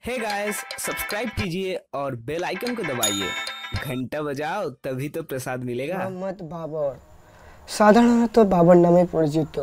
Hey guys, subscribe कीजिए और bell icon को दबाइए। घंटा बजाओ तभी तो प्रसाद मिलेगा। মোহাম্মদ বাবর সাধারণত বাবর নামে পরিচিত।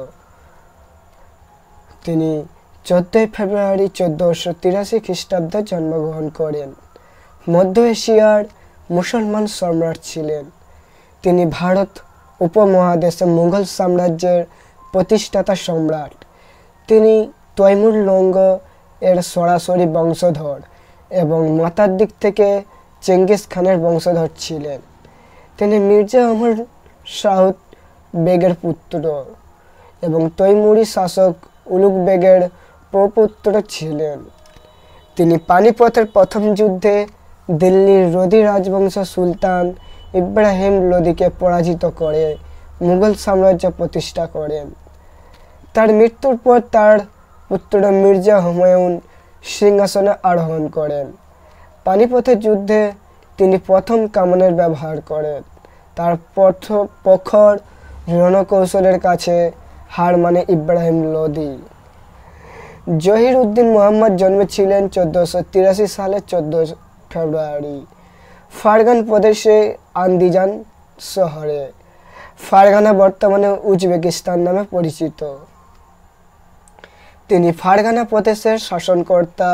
তিনি 14 ফেব্রুয়ারি 1483 খ্রিস্টাব্দে জন্মগ্রহণ করেন। মধ্য এশিয়ার মুসলমান সম্রাট ছিলেন। তিনি ভারত উপমহাদেশে মুঘল সাম্রাজ্যের প্রতিষ্ঠাতা সম্রাট। তিনি তৈমুর লঙ্গ এর সরাসরি বংশধর এবং মাতার দিক থেকে চেঙ্গিস খানের বংশধর ছিলেন। তিনি মির্জা অমর সাউদ বেগের পুত্র এবং তৈমুরি শাসক উলুগ বেগের প্রপুত্র ছিলেন। তিনি পানিপথের প্রথম যুদ্ধে দিল্লির লোদি রাজবংশ সুলতান ইব্রাহিম লোদিকে পরাজিত করে মুঘল সাম্রাজ্য প্রতিষ্ঠা করেন। তার মৃত্যুর পর তার পুত্র মির্জা হুমায়ুন সিংহাসনে আরোহণ করেন। পানিপথের যুদ্ধে তিনি প্রথম কামানের ব্যবহার করেন। তার প্রখর রণকৌশলের কাছে হার মানে ইব্রাহিম লোদি। জহির উদ্দিন মোহাম্মদ জন্মেছিলেন 1483 সালের 14 ফেব্রুয়ারি ফারগান প্রদেশে আন্দিজান শহরে। ফারগানা বর্তমানে উজবেকিস্তান নামে পরিচিত। তিনি ফারগানা প্রদেশের শাসনকর্তা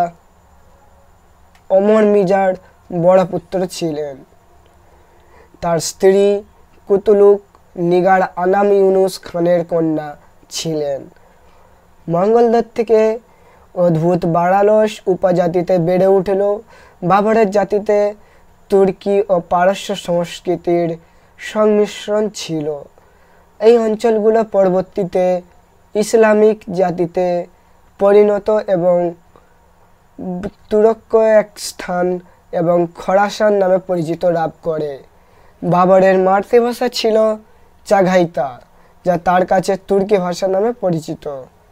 ওমর মির্জার বড় পুত্র ছিলেন। তার স্ত্রী কুতুলুক নিগার আনাম ইউনুস খানের কন্যা ছিলেন। মঙ্গলদের থেকে অদ্ভুত বারালস উপজাতিতে বেড়ে উঠল। বাবরের জাতিতে তুর্কি ও পারস্য সংস্কৃতির সংমিশ্রণ ছিল। এই অঞ্চলগুলো পরবর্তীতে ইসলামিক জাতিতে পরিণত এবং তুরস্ক এক স্থান এবং খোরাসান নামে পরিচিত লাভ করে। বাবরের মাতৃভাষা ছিল চাঘাইতা, যা তার কাছে তুর্কি ভাষা নামে পরিচিত।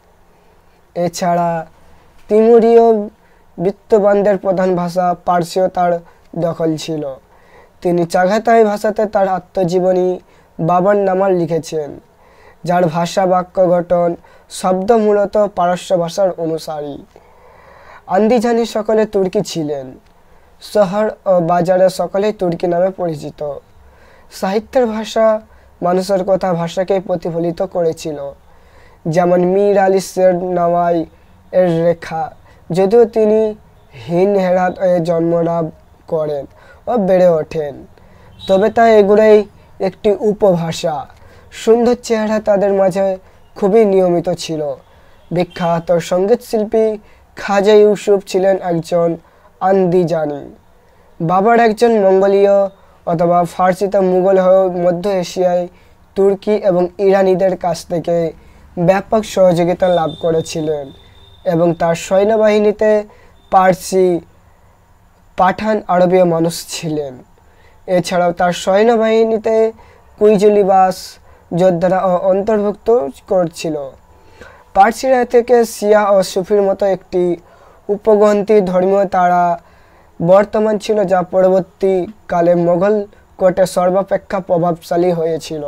এছাড়া তিমুরীয় বিত্তবানদের প্রধান ভাষা পার্সীয় তার দখল ছিল। তিনি চাঘাতাই ভাষাতে তার আত্মজীবনী বাবর নামা লিখেছেন, যার ভাষা বাক্য গঠন শব্দ মূলত পারস্য ভাষার অনুসারী। আন্দিজানি সকলে তুর্কি ছিলেন। শহর ও বাজারে সকলেই তুর্কি নামে পরিচিত। সাহিত্যের ভাষা মানুষের কথা ভাষাকে প্রতিফলিত করেছিল, যেমন মীর আলী শের নওয়াই এর রেখা। যদিও তিনি হিন হেরাত জন্মলাভ করেন ও বেড়ে ওঠেন, তবে তা এগুলোই একটি উপভাষা। সুন্দর চেহারা তাদের মাঝে খুবই নিয়মিত ছিল। বিখ্যাত সঙ্গীত শিল্পী খাজা ইউসুফ ছিলেন একজন আন্দিজানি। বাবর একজন মঙ্গোলীয় অথবা ফার্সিতে মুঘল হয়ে মধ্য এশিয়ায় তুর্কি এবং ইরানিদের কাছ থেকে ব্যাপক সহযোগিতা লাভ করেছিলেন এবং তার সৈন্যবাহিনীতে পার্সি, পাঠান, আরবীয় মানুষ ছিলেন। এছাড়াও তার সৈন্যবাহিনীতে কুইজলিবাস যোদ্ধারা অন্তর্ভুক্ত করছিল। পার্সিরা থেকে শিয়া ও সুফির মতো একটি উপগ্রন্থি ধর্মীয় তারা বর্তমান ছিল, যা পরবর্তীকালে মোগল কোর্টে সর্বাপেক্ষা প্রভাবশালী হয়েছিল।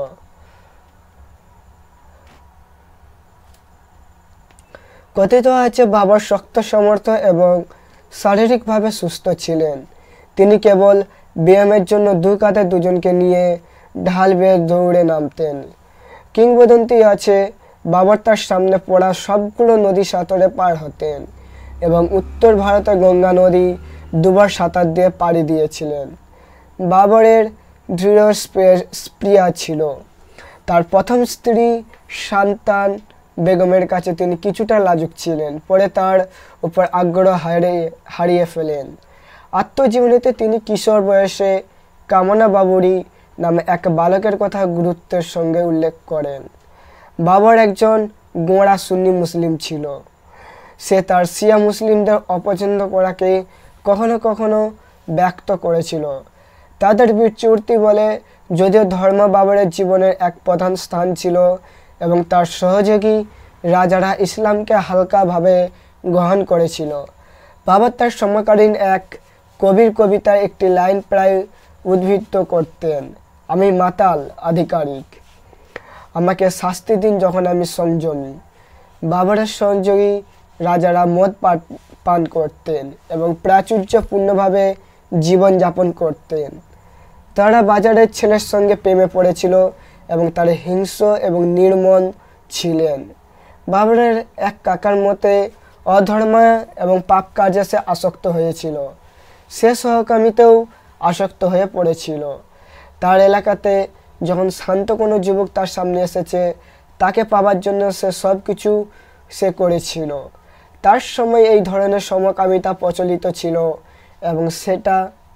কথিত আছে বাবর শক্ত সমর্থ এবং শারীরিকভাবে সুস্থ ছিলেন। তিনি কেবল ব্যায়ামের জন্য দুই কাঁধে দুজনকে নিয়ে ঢাল বেয়ে দৌড়ে নামতেন। কিংবদন্তি আছে বাবর তার সামনে পড়া সবগুলো নদী সাঁতরে পার হতেন এবং উত্তর ভারতে গঙ্গা নদী দুবার সাঁতার দিয়ে পাড়ি দিয়েছিলেন। বাবরের দৃঢ় স্পৃহা ছিল। তার প্রথম স্ত্রী সান্তান বেগমের কাছে তিনি কিছুটা লাজুক ছিলেন, পরে তার উপর আগ্রহ হারিয়ে ফেলেন। আত্মজীবনীতে তিনি কিশোর বয়সে কামনা বাবুরি নামে এক বালকের কথা গুরুত্বের সঙ্গে উল্লেখ করেন। বাবর একজন গোঁড়া সুন্নি মুসলিম ছিল। সে তার শিয়া মুসলিমদের অপছন্দ করাকে কখনো কখনো ব্যক্ত করেছিল। তাদের বিচ্যুতি বলে, যদিও ধর্ম বাবরের জীবনের এক প্রধান স্থান ছিল এবং তার সহযোগী রাজারা ইসলামকে হালকাভাবে গ্রহণ করেছিল। বাবর তার সমকালীন এক কবির কবিতায় একটি লাইন প্রায় উদ্ধৃত করতেন, আমি মাতাল আধিকারিক, আমাকে শাস্তি দিন যখন আমি সংযমী। বাবরের সহযোগী রাজারা মদ পান করতেন এবং প্রাচুর্যপূর্ণভাবে জীবনযাপন করতেন। তারা বাজারের ছেলের সঙ্গে প্রেমে পড়েছিল এবং তারা হিংস্র এবং নির্মম ছিলেন। বাবরের এক কাকার মতে অধর্ম এবং পাপ কাজে সে আসক্ত হয়েছিল। সে সহকামিতেও আসক্ত হয়ে পড়েছিল। তার এলাকাতে যখন শান্ত কোনো যুবক তার সামনে এসেছে, তাকে পাওয়ার জন্য সে সব কিছু সে করেছিল। তার সময় এই ধরনের সমকামিতা প্রচলিত ছিল এবং সেটা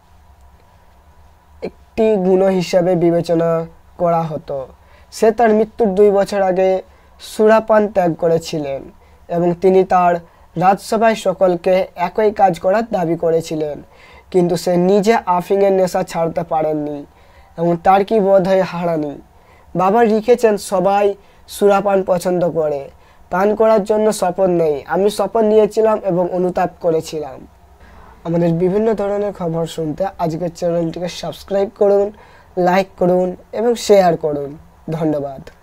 একটি গুণ হিসাবে বিবেচনা করা হতো। সে তার মৃত্যুর 2 বছর আগে সুরাপান ত্যাগ করেছিলেন এবং তিনি তার রাজসভায় সকলকে একই কাজ করার দাবি করেছিলেন, কিন্তু সে নিজে আফিংয়ের নেশা ছাড়তে পারেননি এবং তার কি বোধ হয় হারানি। বাবা লিখেছেন, সবাই সুরাপান পছন্দ করে, পান করার জন্য শপথ নেই। আমি শপথ নিয়েছিলাম এবং অনুতাপ করেছিলাম। আমাদের বিভিন্ন ধরনের খবর শুনতে আজকের চ্যানেলটিকে সাবস্ক্রাইব করুন, লাইক করুন এবং শেয়ার করুন। ধন্যবাদ।